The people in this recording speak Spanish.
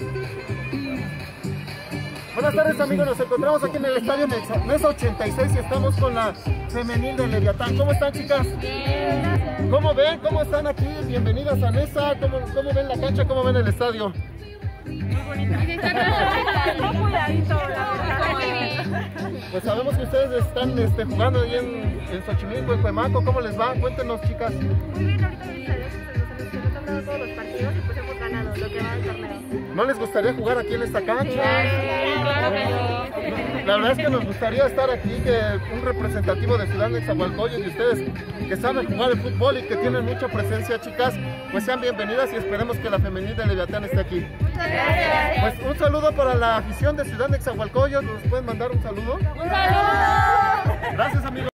Buenas tardes amigos, nos encontramos aquí en el estadio Mesa 86 y estamos con la femenil de Leviatán. ¿Cómo están, chicas? Bien. ¿Cómo ven? ¿Cómo están aquí? Bienvenidas a Mesa. ¿Cómo ven la cancha? ¿Cómo ven el estadio? Muy bonita. Muy cuidadito, la verdad. Pues sabemos que ustedes están jugando ahí en Xochimilco, en Cuemaco. ¿Cómo les va? Cuéntenos, chicas. Muy bien, ahorita nos han dado todos los partidos y pues hemos ganado lo que va del torneo. ¿No les gustaría jugar aquí en esta cancha? Claro que sí. La verdad es que nos gustaría estar aquí, que un representativo de Ciudad Nezahualcóyotl y ustedes que saben jugar el fútbol y que tienen mucha presencia, chicas, pues sean bienvenidas y esperemos que la femenil de Leviatán esté aquí. Gracias. Pues un saludo para la afición de Ciudad Nezahualcóyotl, ¿nos pueden mandar un saludo? ¡Un saludo! Gracias amigos.